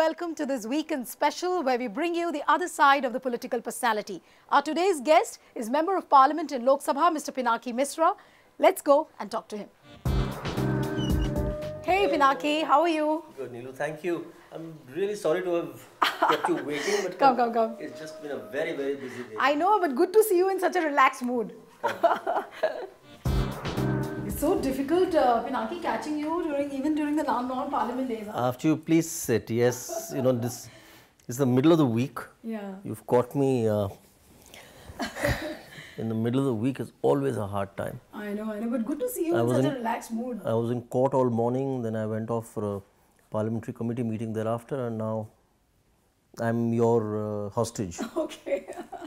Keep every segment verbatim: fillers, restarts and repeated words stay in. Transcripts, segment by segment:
welcome to this weekend special where we bring you the other side of the political personality. Our today's guest is Member of Parliament in Lok Sabha, Mister Pinaki Mishra. Let's go and talk to him. Hey Pinaki, how are you? Good, Neelu. Thank you. I'm really sorry to have kept you waiting, but come, come, come. It's just been a very, very busy day. I know, but good to see you in such a relaxed mood. It's so difficult, uh, Pinaki, catching you during even during the non-parliament days. Huh? After you please sit. Yes, you know, this is the middle of the week. Yeah. You've caught me uh, in the middle of the week is always a hard time. I know, I know, but good to see you I in such in, a relaxed mood. I was in court all morning, then I went off for a parliamentary committee meeting thereafter, and now I'm your uh, hostage. Okay.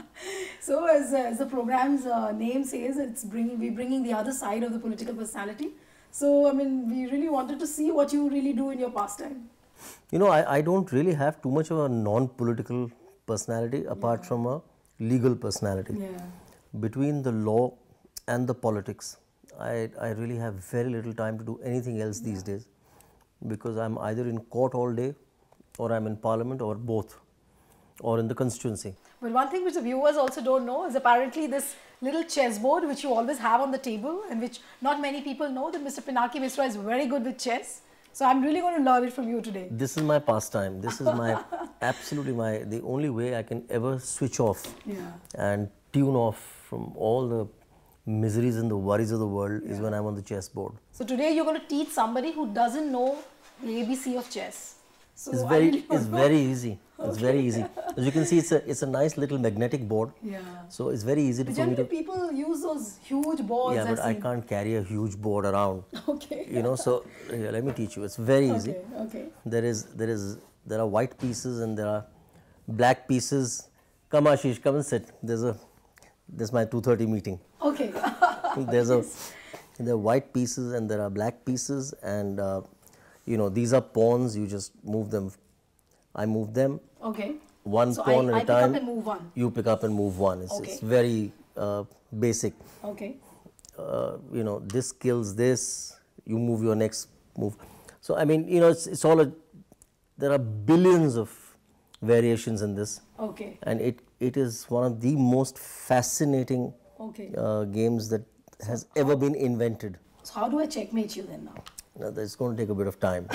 So as, uh, as the program's uh, name says, it's bringing, we're bringing the other side of the political personality. So, I mean, we really wanted to see what you really do in your pastime. You know, I, I don't really have too much of a non-political personality apart yeah. from a legal personality. Yeah. Between the law and the politics, I, I really have very little time to do anything else yeah. these days, because I'm either in court all day or I'm in parliament or both, or in the constituency. But one thing which the viewers also don't know is apparently this little chessboard which you always have on the table and which not many people know, that Mister Pinaki Mishra is very good with chess. So I'm really going to learn it from you today. This is my pastime. This is my, absolutely my, the only way I can ever switch off yeah. and tune off from all the miseries and the worries of the world yeah. is when I'm on the chessboard. So today you're going to teach somebody who doesn't know the A B C of chess. So it's very, really it's very easy. Okay. It's very easy. As you can see, it's a, it's a nice little magnetic board. Yeah. So it's very easy to. But generally, to, people use those huge boards. Yeah, but I've I seen. can't carry a huge board around. Okay. You know, so here, let me teach you. It's very easy. Okay. Okay. There is, there is, there are white pieces and there are black pieces. Come, Ashish, come and sit. There's a, there's my two thirty meeting. Okay. There's a, there are white pieces and there are black pieces, and uh, you know, these are pawns. You just move them. I move them. Okay. One so pawn I, at I a time. pick up and move one. You pick up and move one. It's, okay. it's very uh, basic. Okay. Uh, you know, this kills this. You move your next move. So I mean, you know, it's, it's all a. There are billions of variations in this. Okay. And it it is one of the most fascinating okay. uh, games that so has how, ever been invented. So how do I checkmate you then now? No, that's going to take a bit of time.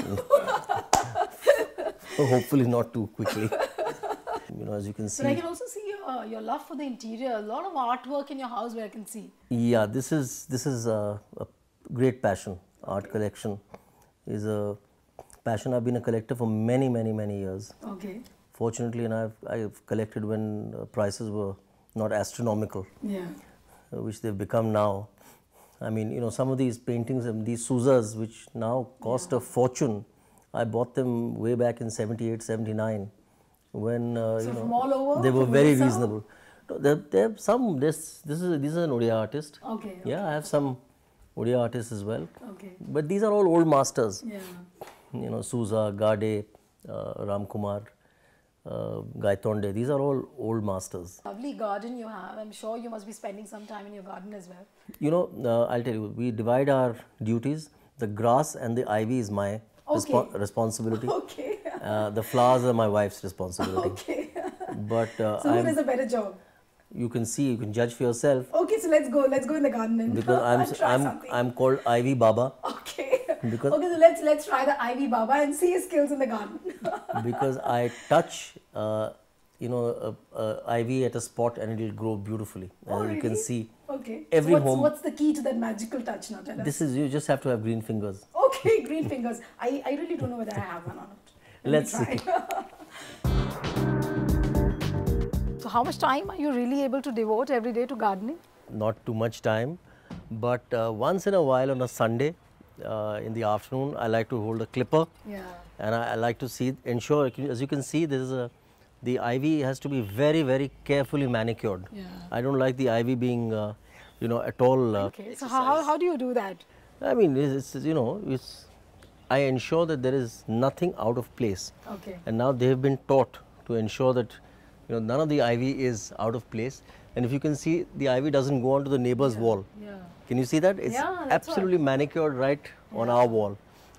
Hopefully not too quickly. You know, as you can see. But I can also see your, your love for the interior. A lot of artwork in your house where I can see. Yeah, this is this is a, a great passion. Art okay. collection is a passion. I've been a collector for many, many, many years. Okay. Fortunately, and I've I've collected when uh, prices were not astronomical. Yeah. Uh, which they've become now. I mean, you know, some of these paintings and these Souzas, which now cost yeah. a fortune. I bought them way back in seventy-eight, seventy-nine, when uh, so you know from all over, they were very Odisha? reasonable. No, there, there some. This this is this is an Odia artist. Okay, okay. Yeah, I have some Odia artists as well. Okay. But these are all old masters. Yeah. You know, Souza, Gade, uh, Ramkumar, uh, Gaitonde. These are all old masters. Lovely garden you have. I'm sure you must be spending some time in your garden as well. You know, uh, I'll tell you. We divide our duties. The grass and the ivy is my Okay. Respo responsibility. Okay. uh, the flowers are my wife's responsibility. Okay. But uh, so who does a better job? You can see, you can judge for yourself. Okay, so let's go. Let's go in the garden and because I'm I'm something. I'm called Ivy Baba. Okay. Because okay, so let's let's try the Ivy Baba and see his skills in the garden. Because I touch, uh, you know, uh, uh, ivy at a spot and it will grow beautifully. Oh, and really? you can see. Okay. Every so what's, home. What's the key to that magical touch now? Tell us. This is, you just have to have green fingers. Okay, green fingers. I, I really don't know whether I have one or not. Let Let's see. So how much time are you really able to devote every day to gardening? Not too much time, but uh, once in a while on a Sunday, uh, in the afternoon, I like to hold a clipper. Yeah. And I, I like to see, ensure, as you can see, this is a, the ivy has to be very, very carefully manicured. Yeah. I don't like the ivy being, uh, you know, at all. Uh, okay. So how, how do you do that? I mean, it's, you know, it's, I ensure that there is nothing out of place. Okay. And now they have been taught to ensure that, you know, none of the ivy is out of place. And if you can see, the ivy doesn't go onto the neighbor's yeah. wall. Yeah. Can you see that? It's yeah, absolutely right. manicured right yeah. on our wall.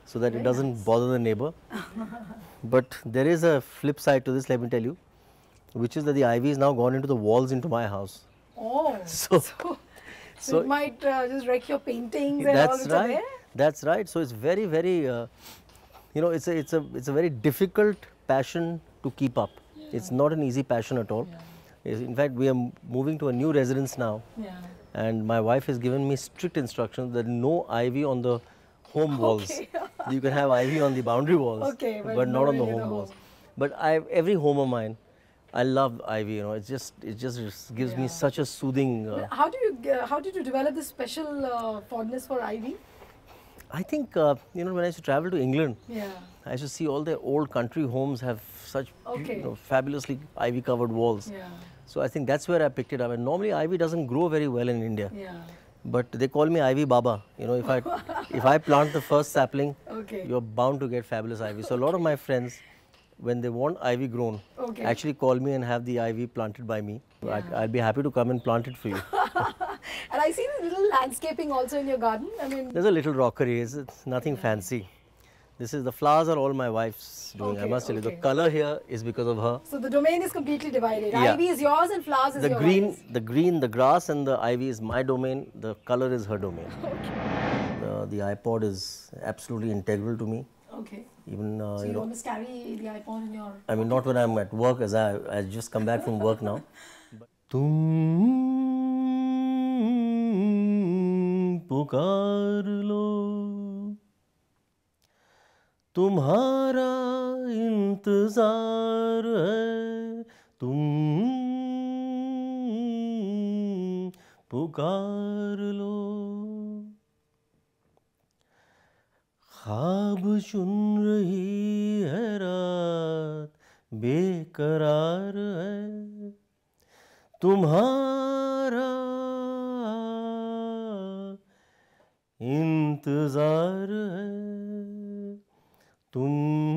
so that Very it doesn't nice. bother the neighbor. But there is a flip side to this, let me tell you, which is that the ivy is now gone into the walls into my house. Oh, So, so, so, so it might uh, just wreck your paintings and all that's which are right. there. That's right. So it's very, very, uh, you know, it's a, it's a, it's a very difficult passion to keep up. Yeah. It's not an easy passion at all. Yeah. In fact, we are moving to a new residence now, Yeah. and my wife has given me strict instructions that no ivy on the home walls. Okay. You can have ivy on the boundary walls, Okay, but but not no on the really the home walls. home. But I, every home of mine, I love ivy. You know, it's just, it just gives Yeah. me such a soothing. Uh, How do you uh, how did you develop this special uh, fondness for ivy? I think uh, you know, when I used to travel to England, Yeah. I used to see all their old country homes have such Okay. you know, fabulously ivy covered walls. Yeah. So I think that's where I picked it up. And normally ivy doesn't grow very well in India. Yeah. But they call me Ivy Baba. You know, if I if I plant the first sapling, Okay. you're bound to get fabulous ivy. So a lot of my friends, when they want ivy grown, Okay. actually call me and have the ivy planted by me. Yeah. I, I'll be happy to come and plant it for you. And I see the little landscaping also in your garden. I mean, There's a little rockery. It's, it's nothing fancy. This is the flowers are all my wife's doing. I Okay, must tell you, the okay. color here is because of her. so the domain is completely divided. Yeah. Ivy is yours and flowers is The your green, wife's. the green, the grass and the ivy is my domain. The color is her domain. Okay. Uh, the iPod is absolutely integral to me. Okay. Even uh, So you you know, always carry the iPhone in your. I mean, not when I'm at work, as I I just come back from work now. तुम पुकार लो, तुम्हारा इंतजार है, तुम पुकार लो, ख्वाब चुन रही है रात बेकरार है, तुम्हारा इंतजार है, तुम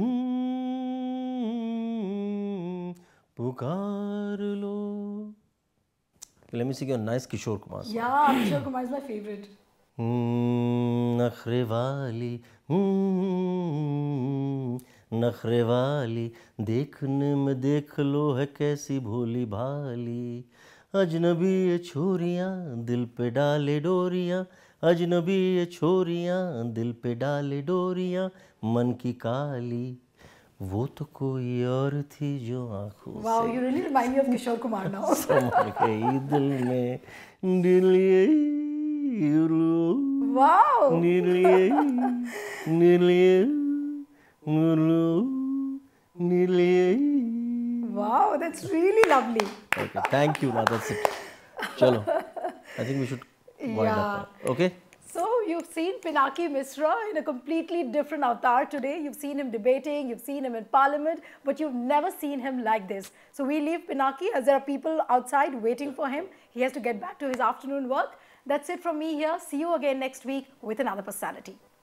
पुकार लो. Let me sing you a nice Kishore Kumar song. Yeah, Kishore Kumar is my favorite. नखरे वाली नखरे वाली देखने में देख लो है कैसी भोली भाली, अजनबी ये छोरियाँ दिल पे डाले डोरियाँ, अजनबी ये छोरियाँ दिल पे डाले डोरियाँ, मन की काली वो तो कोई और थी जो आँखों Wow, से you really remind me of Kishore Kumar now. समा गई दिल में दिलिए यूरो Wow. दिलिए दिलिए यूरो दिलिए. Wow, that's really lovely. Okay, thank you. Now that's it. Chalo, I think we should wind Yeah. up. Okay. So you've seen Pinaki Mishra in a completely different avatar today. You've seen him debating, you've seen him in parliament, but you've never seen him like this. So we leave Pinaki as there are people outside waiting for him. He has to get back to his afternoon work. That's it from me here. See you again next week with another personality.